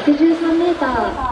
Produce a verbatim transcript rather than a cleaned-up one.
ろくじゅうさんメーター